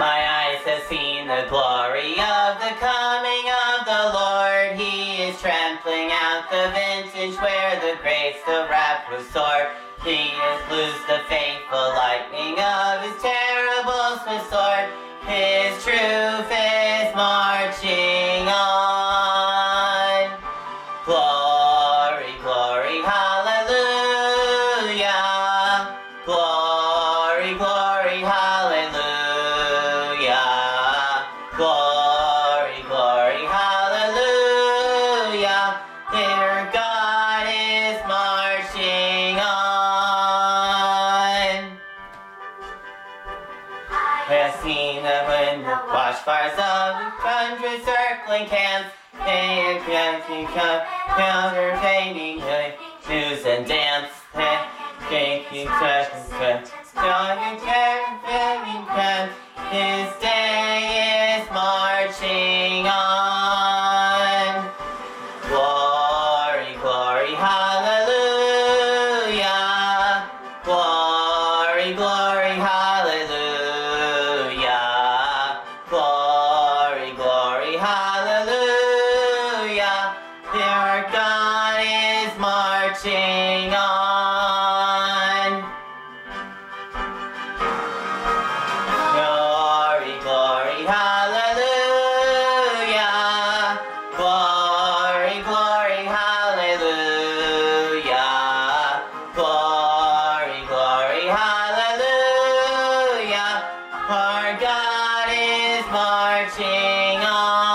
My eyes have seen the glory of the coming of the Lord. He is trampling out the vintage where the grapes the wrath was sore. He has loosed the faithful lightning of his terrible swift sword. His truth is marching on. Glory, glory, hallelujah. Glory, glory, hallelujah. Glory, glory, hallelujah. Their God is marching on. I have seen them in the watchfires of 100 circling camps. They are counterfeiting shoes and dance. Taking his day is marching on. Glory, glory, hallelujah. Glory, glory, hallelujah. Glory, glory, hallelujah. Their God is marching on. Glory, glory, hallelujah. Glory, glory, hallelujah. Glory, glory, hallelujah. Our God is marching on.